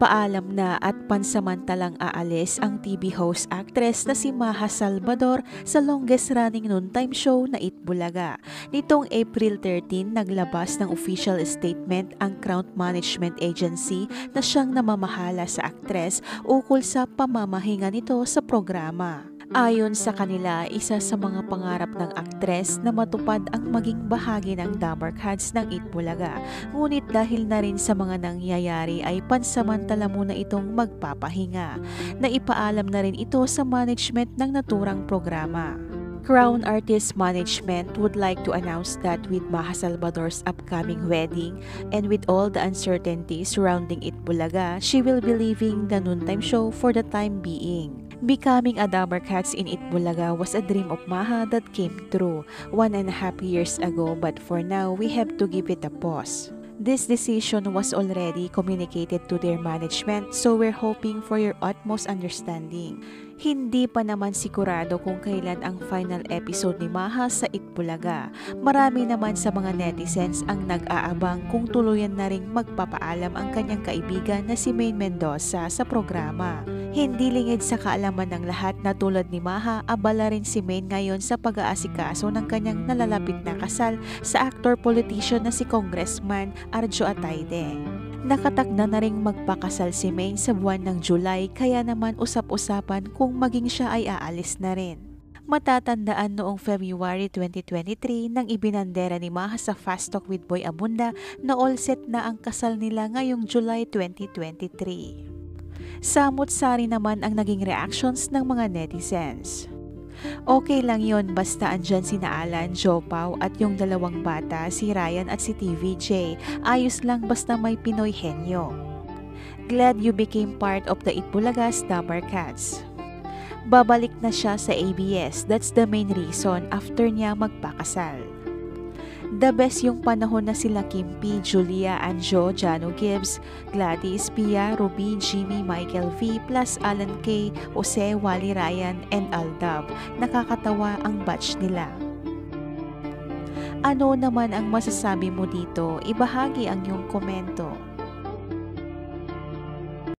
Nagpaalam na at pansamantalang aalis ang TV host actress na si Maha Salvador sa longest-running noontime show na Itbulaga. Nitong April 13, naglabas ng official statement ang Crown Management Agency na siyang namamahala sa actress ukol sa pamamahinga nito sa programa. Ayon sa kanila, isa sa mga pangarap ng aktres na matupad ang maging bahagi ng Dabar Cats ng Itbulaga. Ngunit dahil na rin sa mga nangyayari ay pansamantala muna itong magpapahinga. Naipaalam na rin ito sa management ng naturang programa. Crown Artist Management would like to announce that with Maha Salvador's upcoming wedding and with all the uncertainty surrounding Itbulaga, she will be leaving the noontime show for the time being. Becoming a Dabar Cats in Itbulaga was a dream of Maha that came true 1.5 years ago, but for now, we have to give it a pause. This decision was already communicated to their management, so we're hoping for your utmost understanding. Hindi pa naman sigurado kung kailan ang final episode ni Maha sa Itbulaga. Marami naman sa mga netizens ang nag-aabang kung tuluyan na ring magpapaalam ang kanyang kaibigan na si Maine Mendoza sa programa. Hindi lingid sa kaalaman ng lahat na tulad ni Maha, abala rin si Maine ngayon sa pag-aasikaso ng kanyang nalalapit na kasal sa actor-politician na si Congressman Arjo Atayde. Nakatakda na ring magpakasal si Maine sa buwan ng July, kaya naman usap-usapan kung maging siya ay aalis na rin. Matatandaan noong February 2023 nang ibinandera ni Maha sa Fast Talk with Boy Abunda na all set na ang kasal nila ngayong July 2023. Samot-sari naman ang naging reactions ng mga netizens. Okay lang yon basta andyan sina Alan, Jopao at yung dalawang bata, si Ryan at si TVJ. Ayos lang basta may Pinoy henyo. Glad you became part of the Itbulaga's Dabar Cats. Babalik na siya sa ABS, that's the main reason after niya magpakasal. The best yung panahon na sila Kimpi, Julia, Anjo, Jano Gibbs, Gladys, Pia, Ruby, Jimmy, Michael V, plus Alan K, Jose, Wally Ryan, and Aldab. Nakakatawa ang batch nila. Ano naman ang masasabi mo dito? Ibahagi ang iyong komento.